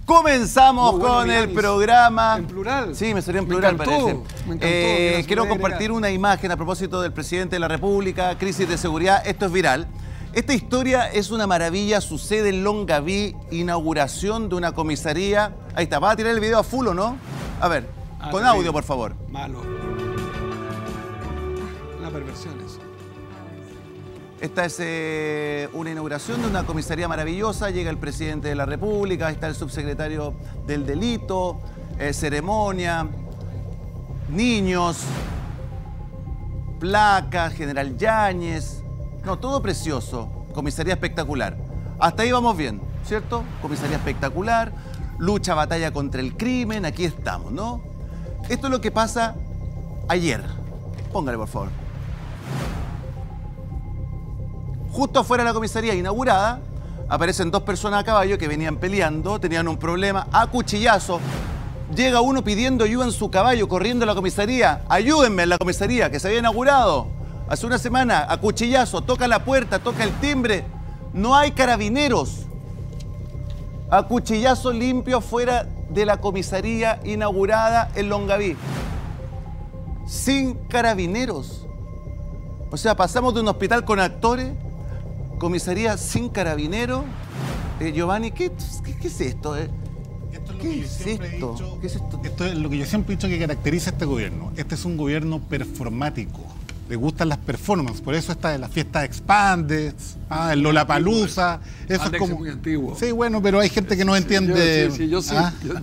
Comenzamos con el programa. En plural. Sí, me salió en plural, parece. Me encantó. Quiero compartir una imagen a propósito del presidente de la República, crisis de seguridad. Esto es viral. Esta historia es una maravilla, sucede en Longaví, inauguración de una comisaría. Ahí está, ¿va a tirar el video a full o no? A ver, con audio, por favor. Malo. Una perversión eso. Esta es una inauguración de una comisaría maravillosa. Llega el presidente de la República, ahí está el subsecretario del delito, ceremonia, niños, placa, General Yáñez. No, todo precioso. Comisaría espectacular. Hasta ahí vamos bien, ¿cierto? Comisaría espectacular, lucha, batalla contra el crimen, aquí estamos, ¿no? Esto es lo que pasa ayer. Póngale, por favor. Justo afuera de la comisaría inaugurada, aparecen dos personas a caballo que venían peleando, tenían un problema, a cuchillazo. Llega uno pidiendo ayuda en su caballo, corriendo a la comisaría. Ayúdenme en la comisaría, que se había inaugurado hace una semana, a cuchillazo. Toca la puerta, toca el timbre. No hay carabineros. A cuchillazo limpio fuera de la comisaría inaugurada en Longaví. Sin carabineros. O sea, pasamos de un hospital con actores, comisaría sin carabinero. Giovanni, ¿qué es esto? ¿Qué es esto? Esto es lo que yo siempre he dicho que caracteriza a este gobierno. Este es un gobierno performático. Le gustan las performances, por eso está en la fiesta Expanded, el Lollapalooza. Eso es como muy antiguo. Sí, bueno, pero hay gente que no entiende. Yo sí.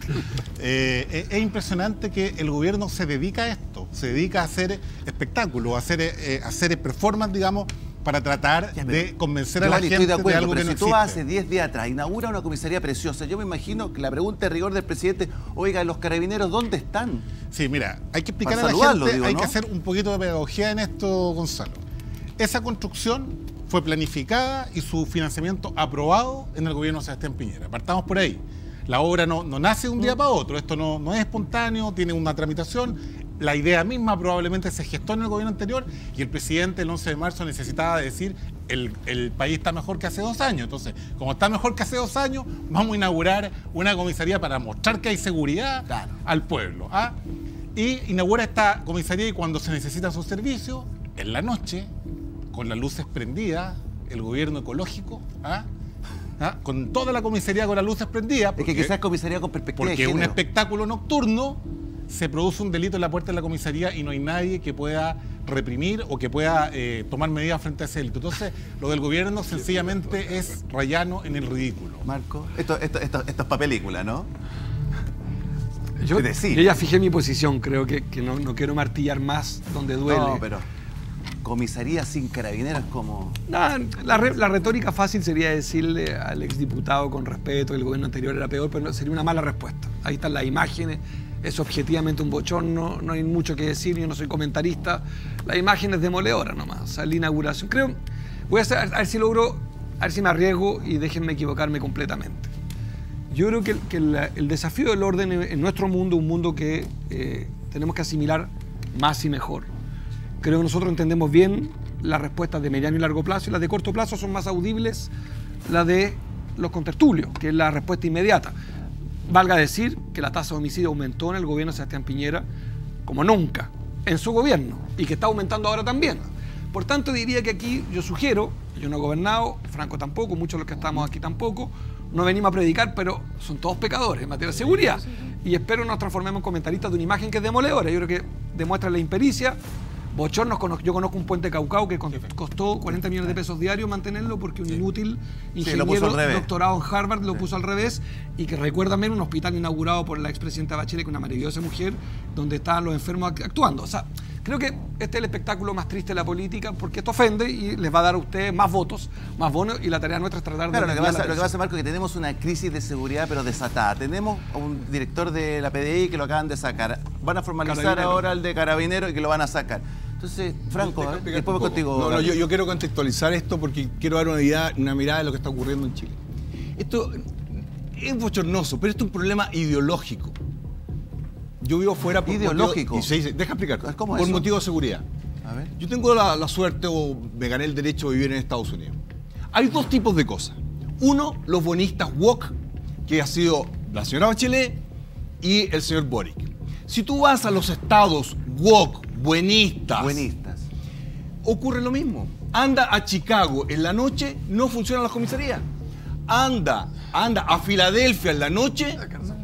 Es impresionante que el gobierno se dedica a esto, se dedica a hacer espectáculos, a hacer performance, digamos, para tratar de convencer a la gente de algo que pero no si existe. tú vas hace 10 días atrás, inaugura una comisaría preciosa, yo me imagino que la pregunta de rigor del presidente, oiga, ¿los carabineros dónde están? Sí, mira, hay que explicar Para a la saludarlo, gente, digo, hay ¿no? que hacer un poquito de pedagogía en esto, Gonzalo. Esa construcción fue planificada y su financiamiento aprobado en el gobierno de Sebastián Piñera. Partamos por ahí. La obra no nace de un día para otro, esto no es espontáneo, tiene una tramitación. La idea misma probablemente se gestó en el gobierno anterior y el presidente el 11 de marzo necesitaba decir el país está mejor que hace 2 años. Entonces, como está mejor que hace 2 años, vamos a inaugurar una comisaría para mostrar que hay seguridad al pueblo. Y inaugura esta comisaría y cuando se necesita su servicio, en la noche, con las luces prendidas, el gobierno ecológico, con toda la comisaría con las luces prendidas. Es que quizás comisaría con perspectiva de porque género. un espectáculo nocturno se produce un delito en la puerta de la comisaría y no hay nadie que pueda reprimir o que pueda tomar medidas frente a ese delito. Entonces, lo del gobierno sencillamente es rayano en el ridículo. Marco, esto es para película, ¿no? Yo ya fijé mi posición, creo que no quiero martillar más donde duele. No, pero comisaría sin carabineros como... La retórica fácil sería decirle al exdiputado con respeto que el gobierno anterior era peor, pero sería una mala respuesta. Ahí están las imágenes, es objetivamente un bochorno, no hay mucho que decir, yo no soy comentarista. La imagen es demoledora nomás, o sea, la inauguración. Creo, voy a ver si logro, a ver si me arriesgo y déjenme equivocarme completamente. Yo creo que el desafío del orden en nuestro mundo, un mundo que tenemos que asimilar más y mejor. Creo que nosotros entendemos bien las respuestas de mediano y largo plazo y las de corto plazo son más audibles las de los contertulios, que es la respuesta inmediata. Valga decir que la tasa de homicidio aumentó en el gobierno de Sebastián Piñera como nunca en su gobierno y que está aumentando ahora también. Por tanto, diría que aquí yo sugiero, yo no he gobernado, Franco tampoco, muchos de los que estamos aquí tampoco, no venimos a predicar, pero son todos pecadores en materia de seguridad. Y espero nos transformemos en comentaristas de una imagen que es demoledora. Yo creo que demuestra la impericia. Bochornos, yo conozco un puente Caucao que costó 40 millones de pesos diarios mantenerlo porque un inútil ingeniero doctorado en Harvard lo puso al revés y que recuerda también un hospital inaugurado por la expresidenta Bachelet, que es una maravillosa mujer, donde estaban los enfermos actuando. O sea, creo que este es el espectáculo más triste de la política porque esto ofende y les va a dar a ustedes más votos, más bonos y la tarea nuestra es tratar de... Claro, lo que pasa, Marco, es que tenemos una crisis de seguridad pero desatada. Tenemos a un director de la PDI que lo acaban de sacar. Van a formalizar ahora el de Carabinero y que lo van a sacar. Entonces, Franco, después voy contigo. No, yo quiero contextualizar esto porque quiero dar una mirada de lo que está ocurriendo en Chile. Esto es bochornoso, pero esto es un problema ideológico. Yo vivo fuera por ¿Ideológico? Deja explicar. ¿Cómo por motivo de seguridad. A ver. Yo tengo la suerte o me gané el derecho de vivir en Estados Unidos. Hay dos tipos de cosas. Uno, los bonistas woke, que ha sido la señora Bachelet y el señor Boric. Si tú vas a los estados woke, buenistas, ocurre lo mismo. Anda a Chicago en la noche, no funcionan las comisarías. Anda a Filadelfia en la noche,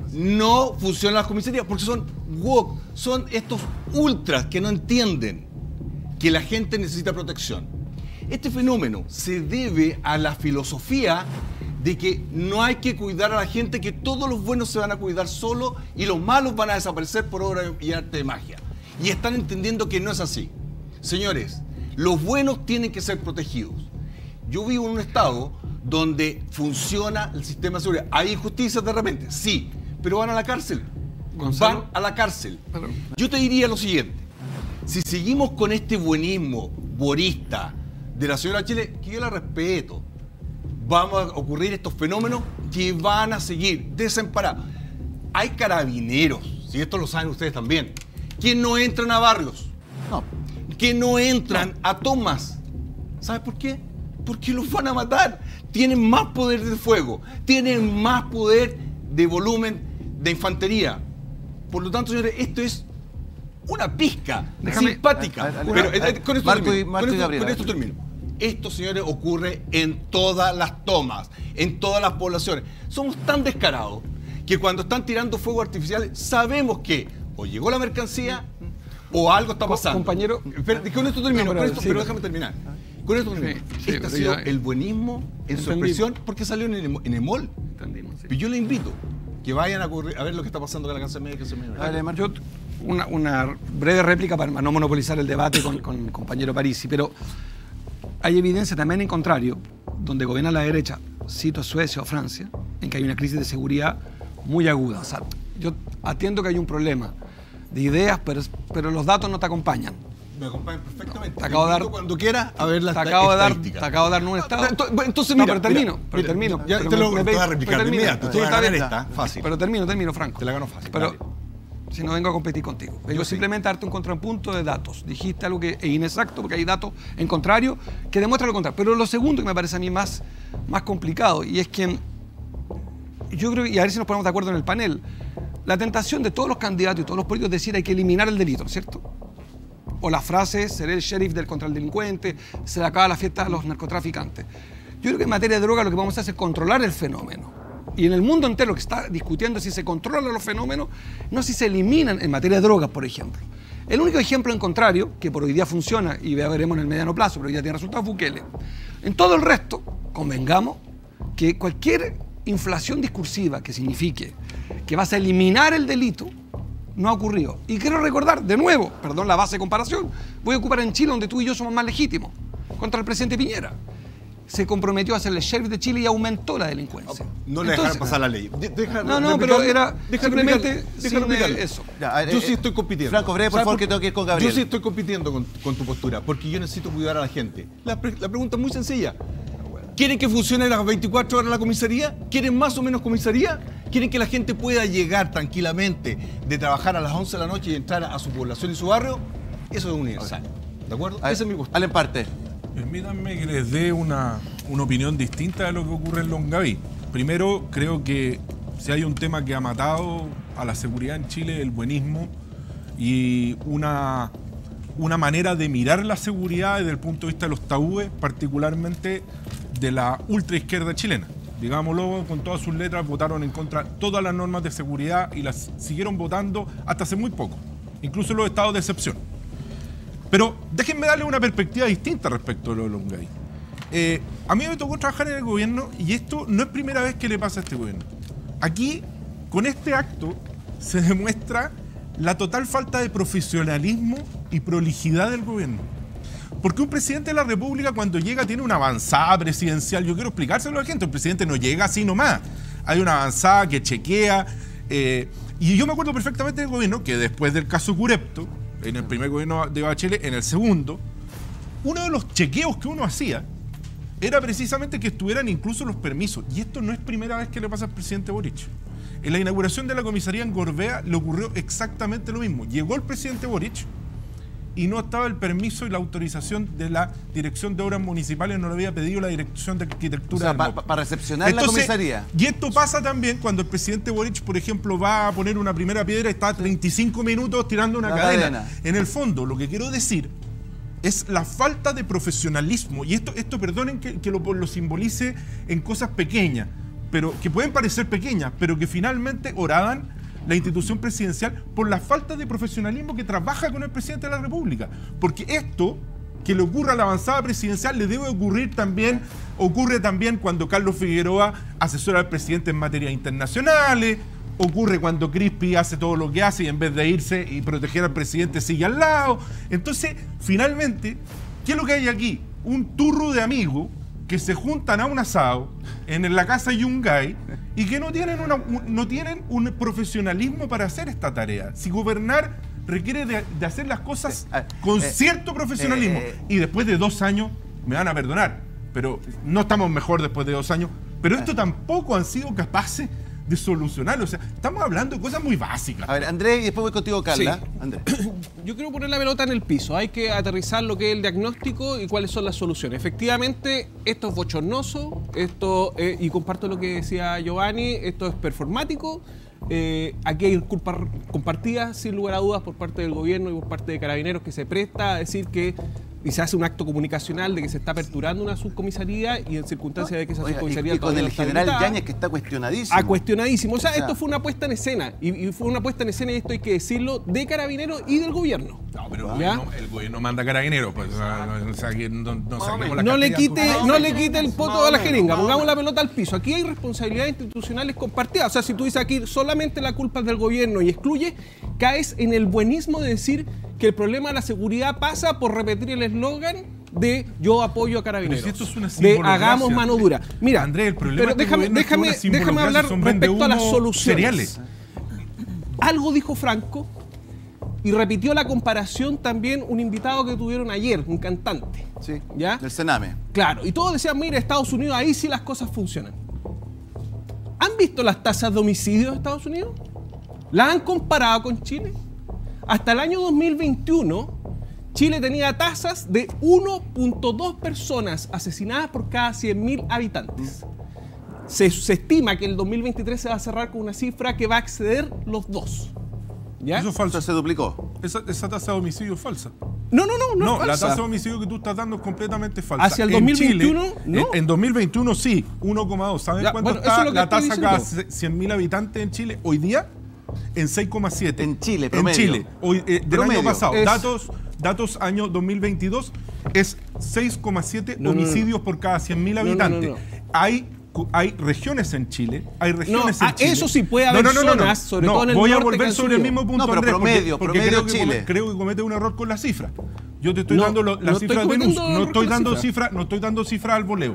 no funcionan las comisarías, porque son woke, son estos ultras que no entienden que la gente necesita protección. Este fenómeno se debe a la filosofía de que no hay que cuidar a la gente, que todos los buenos se van a cuidar solos y los malos van a desaparecer por obra y arte de magia. Y están entendiendo que no es así. Señores, los buenos tienen que ser protegidos. Yo vivo en un estado donde funciona el sistema de seguridad. ¿Hay injusticias de repente? Sí, pero van a la cárcel. Gonzalo, van a la cárcel. Yo te diría lo siguiente. Si seguimos con este buenismo borista de la señora Chile, que yo la respeto, vamos a ocurrir estos fenómenos que van a seguir desamparados. Hay carabineros, si esto lo saben ustedes también, que no entran a barrios, que no entran a tomas. ¿Sabes por qué? Porque los van a matar. Tienen más poder de fuego, tienen más poder de volumen de infantería. Por lo tanto, señores, esto es una pizca simpática. Pero con esto termino. Esto, señores, ocurre en todas las tomas, en todas las poblaciones. Somos tan descarados que cuando están tirando fuegos artificiales sabemos que o llegó la mercancía o algo está pasando. Compañero, con esto termino, pero déjame terminar. Con esto termino. Este ha sido el buenismo en su expresión porque salió en Emol. Y yo le invito que vayan a ver lo que está pasando con la clase media. Yo, una breve réplica para no monopolizar el debate con el compañero Parisi, pero hay evidencia también en contrario, donde gobierna la derecha, cito Suecia o Francia, en que hay una crisis de seguridad muy aguda. O sea, yo atiendo que hay un problema de ideas, pero los datos no te acompañan. Me acompañan perfectamente. Te acabo de dar, cuando quieras a ver las estadísticas. Te acabo de dar un estado. Entonces, mira, pero termino. Ya te lo voy a replicar de inmediato. Te voy a ganar esta, fácil. Pero termino, Franco. Te la gano fácil. Pero si no vengo a competir contigo. Vengo simplemente a darte un contrapunto de datos. Dijiste algo que es inexacto, porque hay datos en contrario que demuestran lo contrario. Pero lo segundo que me parece a mí más complicado, y es que yo creo, y a ver si nos ponemos de acuerdo en el panel, la tentación de todos los candidatos y todos los políticos es decir hay que eliminar el delito, ¿no es cierto? O la frase, seré el sheriff contra el delincuente, se le acaba la fiesta a los narcotraficantes. Yo creo que en materia de droga lo que vamos a hacer es controlar el fenómeno. Y en el mundo entero lo que está discutiendo es si se controlan los fenómenos, no si se eliminan en materia de drogas, por ejemplo. El único ejemplo en contrario, que por hoy día funciona, y veremos en el mediano plazo, pero hoy día tiene resultados, Bukele. En todo el resto, convengamos que cualquier inflación discursiva que signifique que vas a eliminar el delito, no ha ocurrido. Y quiero recordar, de nuevo, perdón la base de comparación, voy a ocupar en Chile, donde tú y yo somos más legítimos, contra el presidente Piñera. Se comprometió a ser el sheriff de Chile y aumentó la delincuencia. No le dejaron pasar la ley. No, pero era simplemente eso. Yo sí estoy compitiendo. Franco, breve, por favor, que tengo que ir con Gabriel. Yo sí estoy compitiendo con tu postura, porque yo necesito cuidar a la gente. La pregunta es muy sencilla. ¿Quieren que funcione las 24 horas la comisaría? ¿Quieren más o menos comisaría? ¿Quieren que la gente pueda llegar tranquilamente de trabajar a las 11 de la noche y entrar a su población y su barrio? Eso es universal. ¿De acuerdo? Esa es mi postura. Alan Parte. Permítanme que les dé una opinión distinta de lo que ocurre en Longaví. Primero, creo que si hay un tema que ha matado a la seguridad en Chile, el buenismo y una manera de mirar la seguridad desde el punto de vista de los tabúes, particularmente de la ultraizquierda chilena. Digámoslo con todas sus letras, votaron en contra de todas las normas de seguridad y las siguieron votando hasta hace muy poco, incluso en los estados de excepción. Pero déjenme darle una perspectiva distinta respecto a lo de Longaví. A mí me tocó trabajar en el gobierno y esto no es primera vez que le pasa a este gobierno. Aquí, con este acto, se demuestra la total falta de profesionalismo y prolijidad del gobierno. Porque un presidente de la República cuando llega tiene una avanzada presidencial. Yo quiero explicárselo a la gente. El presidente no llega así nomás. Hay una avanzada que chequea. Y yo me acuerdo perfectamente del gobierno que después del caso Curepto, en el primer gobierno de Bachelet, en el segundo, uno de los chequeos que uno hacía era precisamente que estuvieran incluso los permisos. Y esto no es primera vez que le pasa al presidente Boric. En la inauguración de la comisaría en Gorbea le ocurrió exactamente lo mismo. Llegó el presidente Boric y no estaba el permiso y la autorización de la Dirección de Obras Municipales, no lo había pedido la Dirección de Arquitectura. O sea, para recepcionar la comisaría. Y esto pasa también cuando el presidente Boric, por ejemplo, va a poner una primera piedra y está 35 minutos tirando una cadena. En el fondo, lo que quiero decir es la falta de profesionalismo. Y esto perdonen que lo simbolice en cosas pequeñas, pero que pueden parecer pequeñas, pero que finalmente horadan la institución presidencial por la falta de profesionalismo que trabaja con el presidente de la República. Porque esto que le ocurra a la avanzada presidencial le debe ocurre también cuando Carlos Figueroa asesora al presidente en materias internacionales, ocurre cuando Crispi hace todo lo que hace y en vez de irse y proteger al presidente sigue al lado. Entonces, finalmente, ¿qué es lo que hay aquí? Un turro de amigos que se juntan a un asado en la casa Yungay y que no tienen un profesionalismo para hacer esta tarea. Si gobernar requiere de hacer las cosas con cierto profesionalismo, y después de 2 años, me van a perdonar, pero no estamos mejor después de 2 años, pero esto tampoco han sido capaces de solucionarlo. O sea, estamos hablando de cosas muy básicas. A ver, Andrés, y después voy contigo, Carla. Sí. Andrés. Yo quiero poner la pelota en el piso. Hay que aterrizar lo que es el diagnóstico y cuáles son las soluciones. Efectivamente, esto es bochornoso, y comparto lo que decía Giovanni, esto es performático. Aquí hay culpas compartidas, sin lugar a dudas, por parte del gobierno y por parte de Carabineros, que se presta a decir que y se hace un acto comunicacional de que se está aperturando una subcomisaría y en circunstancias de que esa subcomisaría y con el general Yáñez, que está cuestionadísimo. Cuestionadísimo. O sea, esto fue una puesta en escena. Y fue una puesta en escena, y esto hay que decirlo, de Carabineros y del gobierno. No, pero el gobierno manda Carabineros. Pues, o sea, que no le quite el poto a la jeringa. Pongamos la pelota al piso. Aquí hay responsabilidades institucionales compartidas. O sea, si tú dices aquí solamente la culpa es del gobierno y excluye, caes en el buenismo de decir que el problema de la seguridad pasa por repetir el eslogan de yo apoyo a Carabineros, si esto es una de hagamos mano dura. Mira, Andrés, el problema pero déjame hablar respecto a las soluciones. Cereales. Algo dijo Franco y repitió la comparación también un invitado que tuvieron ayer, un cantante. Sí, ¿ya? del Sename. Claro, y todos decían, mira, Estados Unidos, ahí sí las cosas funcionan. ¿Han visto las tasas de homicidios de Estados Unidos? ¿Las han comparado con Chile? Hasta el año 2021, Chile tenía tasas de 1.2 personas asesinadas por cada 100.000 habitantes. Se estima que el 2023 se va a cerrar con una cifra que va a exceder los 2. ¿Ya? Eso es falso. Se duplicó. Esa tasa de homicidio es falsa. No es falsa. La tasa de homicidio que tú estás dando es completamente falsa. Hacia el 2021, Chile, no. En 2021 sí, 1,2. ¿Saben cuánto está la tasa cada 100.000 habitantes en Chile hoy día? En 6,7. En Chile, promedio. En Chile. Hoy, del promedio. año pasado. Datos año 2022 es 6,7 homicidios por cada 100.000 habitantes. Hay regiones en Chile. Eso sí puede haber zonas, sobre todo en el norte. Voy a volver sobre el mismo punto, pero Andrés, promedio Chile. creo que comete un error con la cifra. Yo te estoy dando la cifra de luz. No estoy dando cifra al voleo.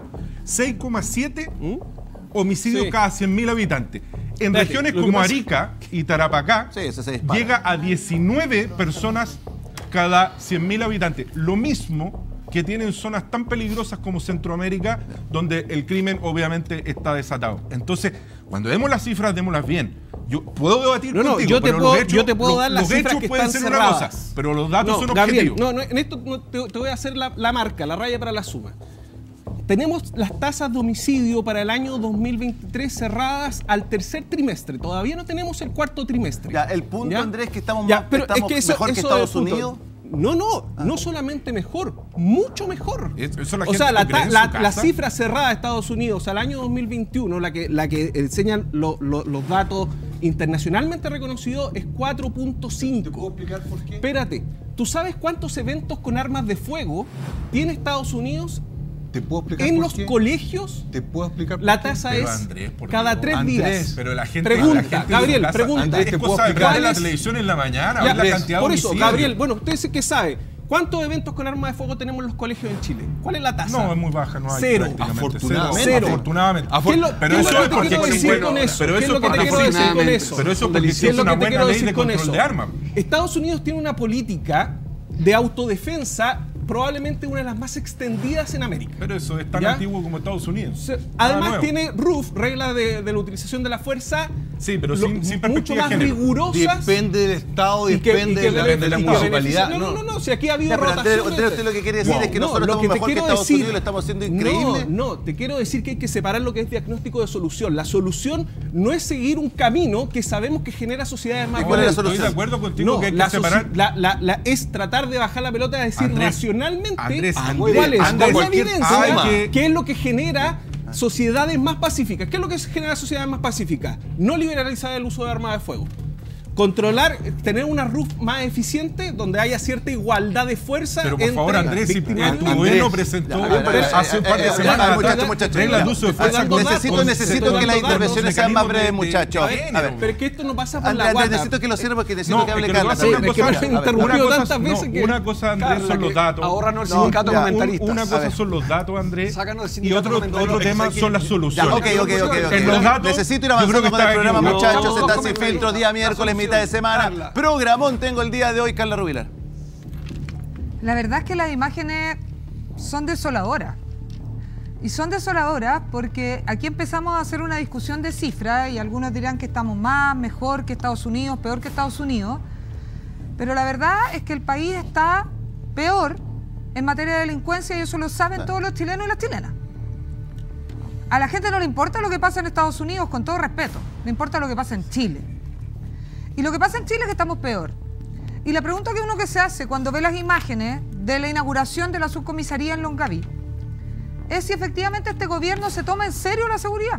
6,7 homicidios cada 100.000 habitantes. En regiones como Arica y Tarapacá, llega a 19 personas cada 100.000 habitantes. Lo mismo que tienen zonas tan peligrosas como Centroamérica, donde el crimen obviamente está desatado. Entonces, cuando demos las cifras, démoslas bien. Yo puedo debatir contigo, yo te puedo dar las cifras que están cerradas. Pero los datos son Gabriel, objetivos. en esto te voy a hacer la marca, la raya para la suma. Tenemos las tasas de homicidio para el año 2023 cerradas al tercer trimestre. Todavía no tenemos el cuarto trimestre. Ya, el punto, Andrés, que estamos mejor que Estados Unidos. No solamente mejor, mucho mejor. O sea, la cifra cerrada de Estados Unidos al año 2021, la que enseñan los datos internacionalmente reconocidos, es 4.5. ¿Te puedo explicar por qué? Espérate, ¿tú sabes cuántos eventos con armas de fuego tiene Estados Unidos? ¿Te puedo explicar en por los qué? colegios? ¿Te puedo explicar por la qué? tasa Pero es Andrés, cada 3 días. Pero la gente... Pregunta, Gabriel, pregunta. Andrés, ¿te puedo explicar en la televisión en la mañana? Ya, la cantidad por de eso, homicidios. Gabriel, bueno, usted sí que sabe. ¿Cuántos eventos con armas de fuego tenemos en los colegios en Chile? ¿Cuál es la tasa? No, es muy baja, no hay. Cero. Afortunadamente. Cero. Afortunadamente. Pero eso es porque existe con eso. Pero eso es porque existe una buena ley de control de armas. Estados Unidos tiene una política de autodefensa probablemente una de las más extendidas en América. Pero eso es tan ¿Ya? antiguo como Estados Unidos. Además nuevo. tiene RUF, regla de la utilización de la fuerza, Sí, pero lo- sin mucho perspectiva más de género. rigurosas. Depende del Estado, y que- depende y que de la y que municipalidad. beneficia- No, si aquí ha habido Ya, pero Andrés, rotación. usted lo que quiere decir es que nosotros lo estamos que te mejor que quiero Estados decir- Unidos, lo estamos haciendo increíble. No, te quiero decir que hay que separar lo que es diagnóstico de solución. La solución no es seguir un camino que sabemos que genera sociedades más ¿Y cuál es la violentas. solución? Estoy de acuerdo contigo No, que hay que la, separar. es tratar de bajar la pelota, es decir, Andrés, racionalmente Andrés, cuál es anda la cualquier evidencia, tema. qué es lo que genera sociedades más pacíficas. ¿Qué es lo que genera sociedades más pacíficas? No liberalizar el uso de armas de fuego. Controlar, tener una RUF más eficiente donde haya cierta igualdad de fuerza. Pero por entre favor, Andrés, si victimarios tu y- gobierno presentó hace un par de semanas muchachos, reglas de uso de fuerza. dando datos. Necesito que las Estoy dando intervenciones datos, sean más breves, mecanismos de muchachos. A ver, Pero es que esto no pasa por Andrés, la guata. necesito que lo cierre porque necesito No, que hable es que Carla. lo que pasa también. es que me A ver, han interrumpido Una cosa, tantas veces que- una cosa, Andrés, son los datos. Ahórranos el No, sindicato ya, de comentaristas. Una A cosa ver. son los datos, Andrés, Sácanos del y sindicato otro comentaristas. tema son las Ya, soluciones. ok. En los datos, Necesito ir yo creo avanzando que con el está programa, equivocado. muchachos. No, Está sin comentaristas. filtro, día miércoles, mitad de semana. Carla. Programón tengo el día de hoy, Carla Rubilar. La verdad es que las imágenes son desoladoras. Y son desoladoras porque aquí empezamos a hacer una discusión de cifras y algunos dirán que estamos más, mejor que Estados Unidos, peor que Estados Unidos. Pero la verdad es que el país está peor en materia de delincuencia y eso lo saben todos los chilenos y las chilenas. A la gente no le importa lo que pasa en Estados Unidos, con todo respeto. Le importa lo que pasa en Chile. Y lo que pasa en Chile es que estamos peor. Y la pregunta que uno que se hace cuando ve las imágenes de la inauguración de la subcomisaría en Longaví es si efectivamente este gobierno se toma en serio la seguridad.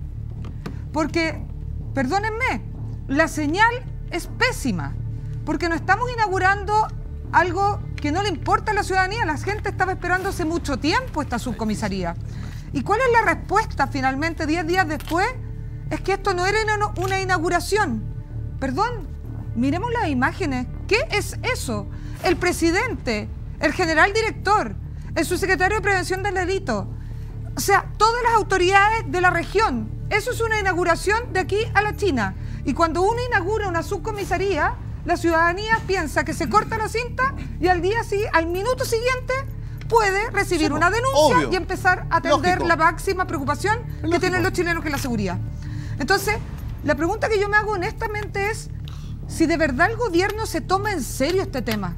Porque, perdónenme, la señal es pésima. Porque no estamos inaugurando algo que no le importa a la ciudadanía. La gente estaba esperando hace mucho tiempo esta subcomisaría. ¿Y cuál es la respuesta finalmente 10 días después? Es que esto no era una inauguración. Perdón, miremos las imágenes. ¿Qué es eso? El presidente, el general director, el subsecretario de Prevención del Delito, o sea, todas las autoridades de la región. Eso es una inauguración de aquí a la China. Y cuando uno inaugura una subcomisaría, la ciudadanía piensa que se corta la cinta y al minuto siguiente puede recibir Sí, una denuncia obvio. y empezar a atender Lógico. la máxima preocupación que tienen los chilenos, que es la seguridad. Entonces, la pregunta que yo me hago honestamente es si de verdad el gobierno se toma en serio este tema.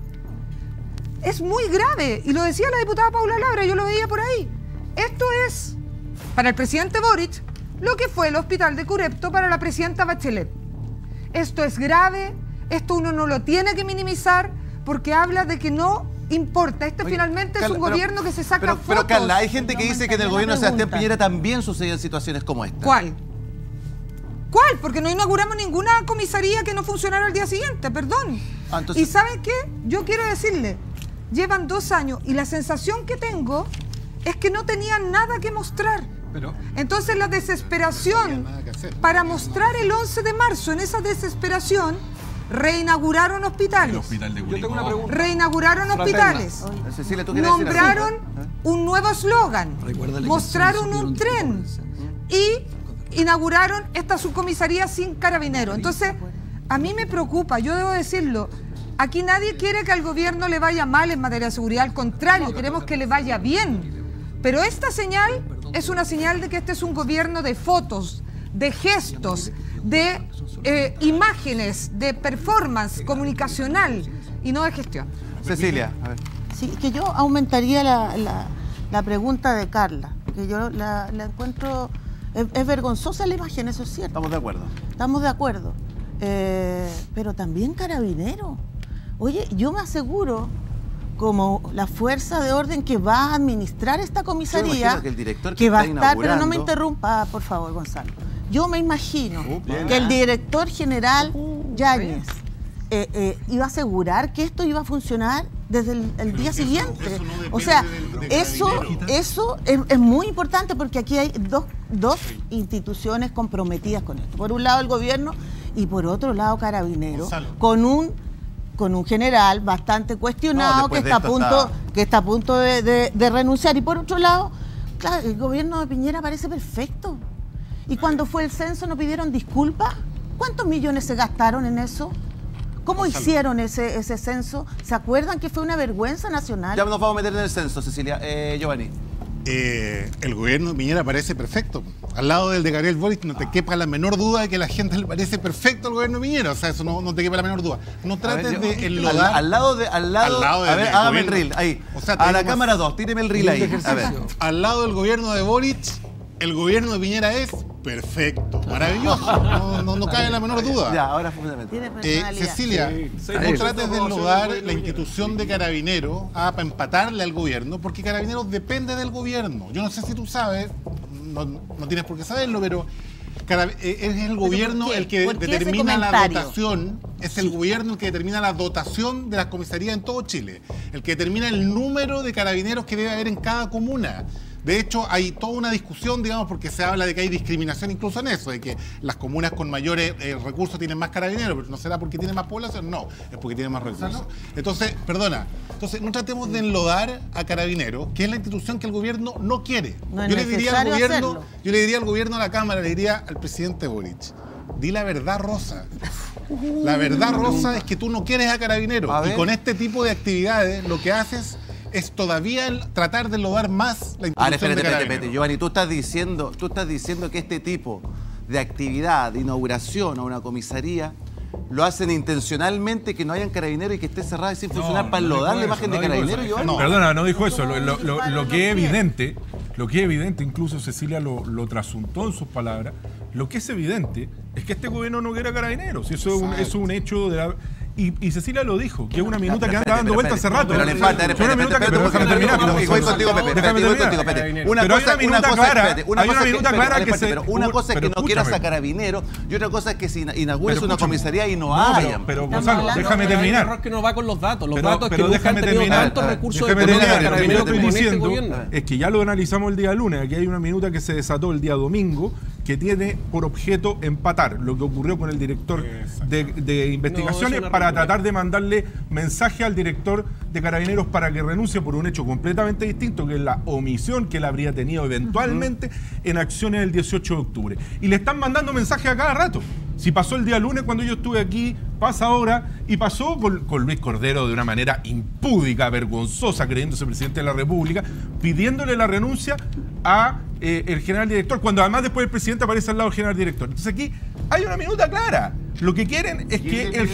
Es muy grave, y lo decía la diputada Paula Labra, yo lo veía por ahí. Esto es, para el presidente Boric, lo que fue el hospital de Curepto para la presidenta Bachelet. Esto es grave, esto uno no lo tiene que minimizar, porque habla de que no importa. Este Oye, finalmente Carla, es un gobierno que se saca pero fotos. Carla, hay gente que dice que en el No, gobierno de la Sebastián pregunta. Piñera también sucedían situaciones como esta. ¿Cuál? ¿Cuál? Porque no inauguramos ninguna comisaría que no funcionara al día siguiente, perdón. Ah, entonces- Y ¿saben qué? Yo quiero decirle, llevan 2 años y la sensación que tengo es que no tenían nada que mostrar. Pero Entonces la desesperación nada que hacer. para mostrar el 11 de marzo, en esa desesperación, reinauguraron El hospitales. hospital de yo tengo Curicó. una pregunta. Reinauguraron Fraterna. hospitales. Cecilia, ¿tú quieres decir algo? Nombraron un nuevo eslogan, Recuérdale que mostraron se un supieron tren de y inauguraron esta subcomisaría sin carabineros. Entonces, a mí me preocupa, yo debo decirlo, aquí nadie quiere que al gobierno le vaya mal en materia de seguridad, al contrario, queremos que le vaya bien. Pero esta señal es una señal de que este es un gobierno de fotos, de gestos, de imágenes, de performance comunicacional y no de gestión. Cecilia, a ver. Sí, que yo aumentaría la pregunta de Carla, que yo la encuentro, es vergonzosa la imagen, eso es cierto, Estamos de acuerdo. estamos de acuerdo, pero también Carabinero. Oye, yo me aseguro, como la fuerza de orden que va a administrar esta Yo comisaría, imagino que el director que va a está estar, pero no me inaugurando- interrumpa, por favor, Gonzalo. Yo me imagino bien. que el director general Yáñez iba a asegurar que esto iba a funcionar desde el día siguiente. eso no depende O sea, de eso es muy importante porque aquí hay dos instituciones comprometidas con esto. Por un lado el gobierno y por otro lado Carabineros, Gonzalo. con un general bastante cuestionado No, que después está, de esto que está a punto de renunciar. Y por otro lado, claro, el gobierno de Piñera parece perfecto. Y cuando fue el censo no pidieron disculpas. ¿Cuántos millones se gastaron en eso? ¿Cómo hicieron ese censo? ¿Se acuerdan que fue una vergüenza nacional? Ya nos vamos a meter en el censo, Cecilia. Giovanni. El gobierno de Piñera parece perfecto. Al lado del de Gabriel Boric no te quepa la menor duda de que la gente le parece perfecto al gobierno de Piñera. O sea, eso no te quepa la menor duda. No trates de enlodar. Al lado de a ver, hágame el reel. Ahí. O sea, a la cámara 2, tíreme el reel ahí. A ver. Al lado del gobierno de Boric, el gobierno de Piñera es perfecto, maravilloso. No cabe la menor duda. Ya, ahora fundamental. Tiene personalidad. Cecilia, no trates de enlodar la institución de Carabineros para empatarle al gobierno, porque Carabineros depende del gobierno. Yo no sé si tú sabes, no tienes por qué saberlo, pero es el gobierno ¿por qué? el que ¿Por qué ese determina la comentario? dotación, es el gobierno el que determina la dotación de las comisarías en todo Chile, el que determina el número de carabineros que debe haber en cada comuna. De hecho, hay toda una discusión, digamos, porque se habla de que hay discriminación incluso en eso, de que las comunas con mayores recursos tienen más carabineros, pero no será porque tienen más población, no, es porque tienen más recursos. Entonces, no tratemos de enlodar a Carabineros, que es la institución que el gobierno no quiere. No es yo le diría necesario al gobierno, a la Cámara, le diría al presidente Boric, di la verdad, Rosa. La verdad, Rosa, es que tú no quieres a Carabineros. A Y ver. con este tipo de actividades lo que haces es todavía tratar de enlodar más la Ahora, institución de espérate. Carabineros. Giovanni, tú estás diciendo que este tipo de actividad, de inauguración a una comisaría, lo hacen intencionalmente, que no hayan carabineros y que esté cerrada y sin funcionar para enlodar la imagen de carabineros, Giovanni. No. Perdona, no dijo eso. Lo que es evidente, incluso Cecilia lo trasuntó en sus palabras, lo que es evidente es que este gobierno no quiere a carabineros. Y eso es un hecho de la... Y Cecilia lo dijo, que es una minuta que anda dando vueltas hace rato. Pero le falta, Es una minuta que... Pero déjame terminar. Voy contigo, Pepe. Déjame Voy terminar. contigo, Pepe. Pero hay una minuta clara. Hay una minuta clara que se... Pero una cosa es que no quieras a carabineros y otra cosa es que si inaugures una comisaría y no hayan. Pero Gonzalo, déjame Hay un terminar. error que no va con los datos. Los Pero- datos pero que nunca han déjame tenido terminar. tantos recursos Déjame económicos terminar. Lo que yo carabineros estoy como en este diciendo gobierno. es que ya lo analizamos el día lunes. Aquí hay una minuta que se desató el día domingo que tiene por objeto empatar lo que ocurrió con el director de investigaciones No, es una para locura. tratar de mandarle mensaje al director de Carabineros para que renuncie por un hecho completamente distinto, que es la omisión que él habría tenido eventualmente en acciones del 18 de octubre. Y le están mandando mensajes a cada rato. Si pasó el día lunes cuando yo estuve aquí, pasa ahora, y pasó con Luis Cordero de una manera impúdica, vergonzosa, creyéndose presidente de la República, pidiéndole la renuncia a el general director, cuando además después el presidente aparece al lado del general director. Entonces aquí hay una minuta clara. Lo que quieren es que el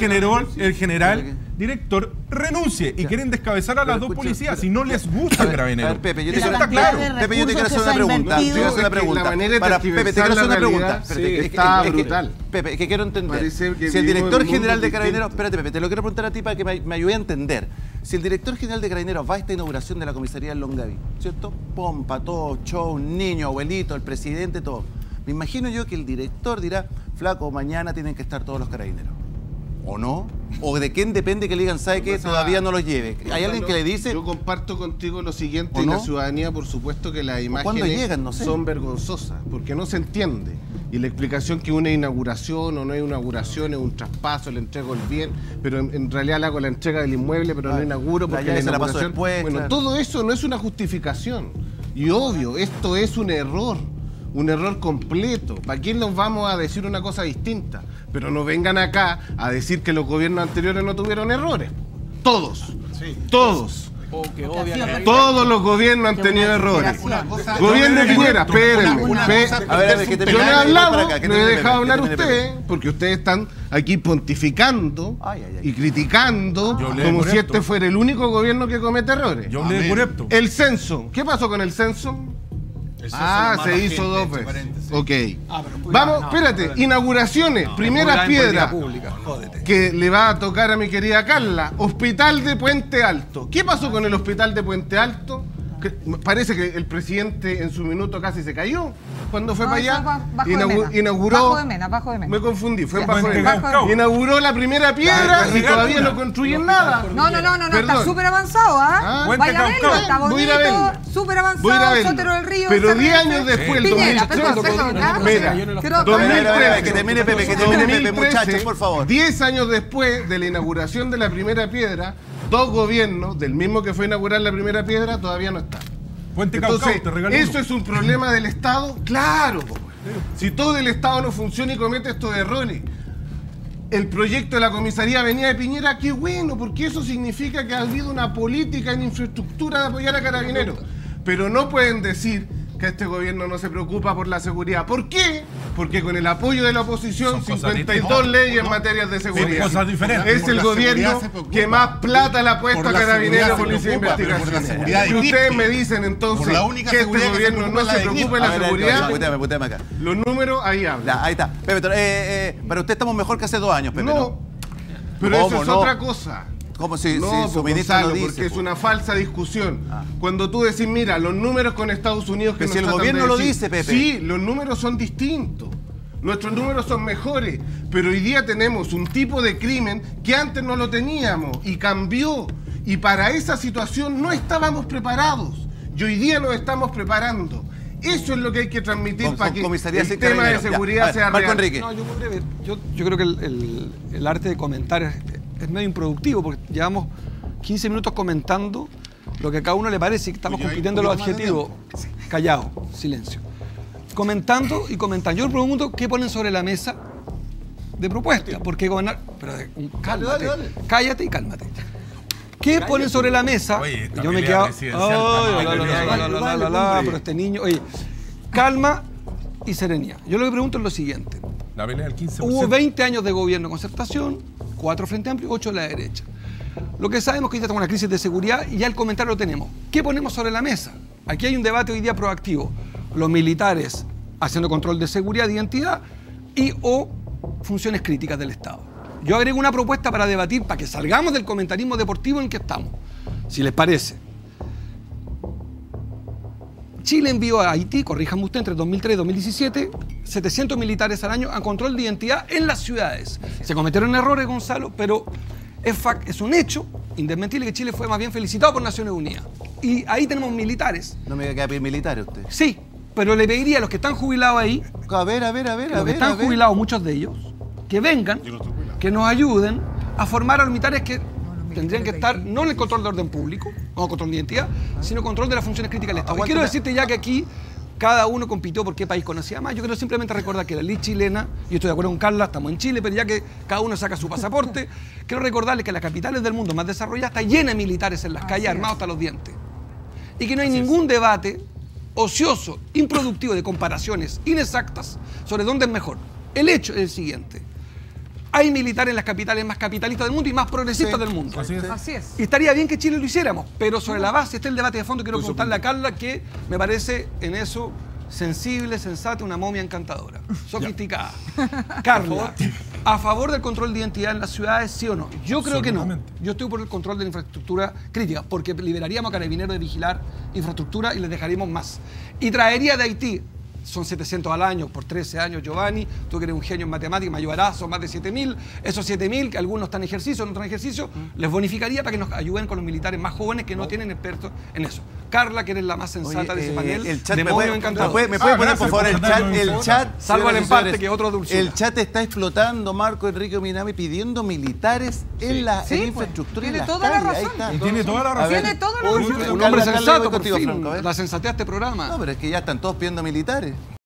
general director renuncie y quieren descabezar a las dos policías si no les gusta el carabinero. A ver, Pepe, yo te Esa quiero, cantidad claro. de Pepe, yo te quiero hacer recursos una que se ha pregunta. Te quiero hacer una invertido. pregunta. La manera de Para, Pepe, te quiero hacer tergiversar una la pregunta. realidad, Espérate, sí, está que- brutal. Pepe, que quiero entender. Parece que Si el vivimos director en un general mundo de Carabineros, distinto. espérate, Pepe, te lo quiero preguntar a ti para que me ayude a entender. Si el director general de Carabineros va a esta inauguración de la comisaría en Longaví, ¿cierto? Pompa, todo, show, niño, abuelito, el presidente, todo. Me imagino yo que el director dirá, flaco, mañana tienen que estar todos los carabineros. ¿O no? ¿O de quién depende que le digan, sabe que todavía no los lleve? ¿Hay alguien que le dice? Yo comparto contigo lo siguiente, ¿O y no? la ciudadanía, por supuesto, que las ¿Cuándo imágenes llegan? No sé. son vergonzosas, porque no se entiende. Y la explicación que una inauguración o no es inauguración es un traspaso, le entrego el bien, pero en realidad le hago la entrega del inmueble, pero no inauguro la porque llave la se la paso inauguración... después, Bueno, claro. todo eso no es una justificación. Y obvio, esto es un error completo. ¿Para quién nos vamos a decir una cosa distinta? Pero no vengan acá a decir que los gobiernos anteriores no tuvieron errores. Todos. Todos. O que odian a Todos los gobiernos han tenido errores. Gobierno de Piñera, espérenme. A ver, que te Yo no he para hablado, acá, que no he termine dejado Pepe, hablar que termine ustedes, porque ustedes están aquí pontificando Ay, ay, ay. y criticando Yo hablé como de si Moreto. este fuera el único gobierno que comete errores. Yo hablé de Corepto. El censo, ¿qué pasó con el censo? Se hizo dos veces. Ok. Vamos, espérate, inauguraciones, primeras piedras que le va a tocar a mi querida Carla. Hospital de Puente Alto. ¿Qué pasó con el hospital de Puente Alto? Que parece que el presidente en su minuto casi se cayó cuando fue No, para eso allá. va- bajo de Mena. Inauguró. Bajo de Mena. Me confundí, fue en Ya. Bajo de Puente Mena. Caucao. Inauguró la primera piedra y todavía no construyen nada. No, Perdón. está súper avanzado, ¿ah? Ah. Puente Vaya a verlo, Caucao. está Voy a ir a bonito, verlo. súper Voy a ir a avanzado, verlo. Sotero del Río. Pero SRF. 10 años después, el Piñera, 2013. perdón, ¿ah? Mira, Quiero- 2013. Que termine Pepe, que termine Pepe, muchachos, por favor. 10 años después de la inauguración de la primera piedra, dos gobiernos, del mismo que fue a inaugurar la primera piedra, todavía no están. Puente Caucao, Entonces, te regalo ¿eso uno. es un problema del Estado? Claro, po, güey. Si todo el Estado no funciona y comete estos errores. el proyecto de la comisaría Avenida de Piñera, qué bueno, porque eso significa que ha habido una política en infraestructura de apoyar a Carabineros. Pero no pueden decir que este gobierno no se preocupa por la seguridad. ¿Por qué? Porque con el apoyo de la oposición, 52 leyes en materia de seguridad. Son cosas diferentes. Es el gobierno que más plata le ha puesto a Carabineros, Policía de Investigación. Y ustedes me dicen entonces que este gobierno no se preocupa de la seguridad. Putéame acá. Los números ahí hablan. Ahí está. Pepe, para usted estamos mejor que hace 2 años, Pepe. No, pero eso es otra cosa. ¿Cómo si No, su ministra lo dice? porque es una falsa discusión. Cuando tú decís, mira, los números con Estados Unidos que Pero si el gobierno lo dice, Pepe. Sí, los números son distintos. Nuestros números son mejores, pero hoy día tenemos un tipo de crimen que antes no lo teníamos y cambió. Y para esa situación no estábamos preparados. Y hoy día nos estamos preparando. Eso es lo que hay que transmitir para que el tema de seguridad sea Marco real. Enrique. No, yo creo que el arte de comentar es medio improductivo, porque llevamos 15 minutos comentando lo que a cada uno le parece y estamos compitiendo los adjetivos. Callado, silencio. Comentando y comentando. Yo le pregunto qué ponen sobre la mesa de propuesta. Porque gobernar. Pero cálmate. Dale. Cállate y cálmate. ¿Qué ponen sobre la mesa? Oye, Yo me he quedado. Pero Pero este niño. Oye, calma y serenidad. Yo lo que pregunto es lo siguiente. La pelea del 15%. Hubo 20 años de gobierno de concertación, 4 Frente Amplio y 8 de la derecha. Lo que sabemos es que hoy día tenemos una crisis de seguridad y ya el comentario lo tenemos. ¿Qué ponemos sobre la mesa? Aquí hay un debate hoy día proactivo. Los militares haciendo control de seguridad, de identidad y o funciones críticas del Estado. Yo agrego una propuesta para debatir, para que salgamos del comentarismo deportivo en el que estamos. Si les parece. Chile envió a Haití, corríjame usted, entre 2003 y 2017, 700 militares al año a control de identidad en las ciudades. Se cometieron errores, Gonzalo, pero es un hecho indesmentible que Chile fue más bien felicitado por Naciones Unidas. Y ahí tenemos militares. No me diga que va a pedir militares usted. Sí, pero le pediría a los que están jubilados ahí, A ver. los que están jubilados, muchos de ellos, que vengan, que nos ayuden a formar a los militares que tendrían que estar no en el control de orden público, o control de identidad, sino control de las funciones críticas del Estado. Y quiero decirte ya que aquí cada uno compitió por qué país conocía más. Yo quiero simplemente recordar que la ley chilena, y estoy de acuerdo con Carla, estamos en Chile, pero ya que cada uno saca su pasaporte, quiero recordarles que las capitales del mundo más desarrolladas está llena de militares en las calles armados hasta los dientes. Y que no hay ningún debate ocioso, improductivo, de comparaciones inexactas sobre dónde es mejor. El hecho es el siguiente. Hay militares en las capitales más capitalistas del mundo y más progresistas del mundo. Así es. Y estaría bien que Chile lo hiciéramos, pero sobre la base está el debate de fondo. Quiero preguntarle a Carla, que me parece en eso sensible, sensata, una momia encantadora, sofisticada. Carla, ¿a favor del control de identidad en las ciudades, sí o no? Yo creo que no. Yo estoy por el control de la infraestructura crítica, porque liberaríamos a Carabineros de vigilar infraestructura y les dejaríamos más. Y traería de Haití. Son 700 al año, por 13 años, Giovanni. Tú que eres un genio en matemáticas, me ayudarás, son más de 7.000. Esos 7.000, que algunos están en ejercicio, otros no están en ejercicio, les bonificaría para que nos ayuden con los militares más jóvenes que no tienen expertos en eso. Carla, que eres la más sensata de ese panel, el chat demonio encantador. ¿Me puede poner, por favor, el chat? Salvo el empate, que es otro dulzura. El chat está explotando, Marco Enrique Minami, pidiendo militares en la infraestructura. Tiene en las toda la calles. razón. Ahí está. Y tiene toda la razón. Tiene toda la razón. Un hombre Carla, sensato, voy por contigo, fin, Franco, a ver. la sensatez de este programa. No, pero es que ya están todos pidiendo militares.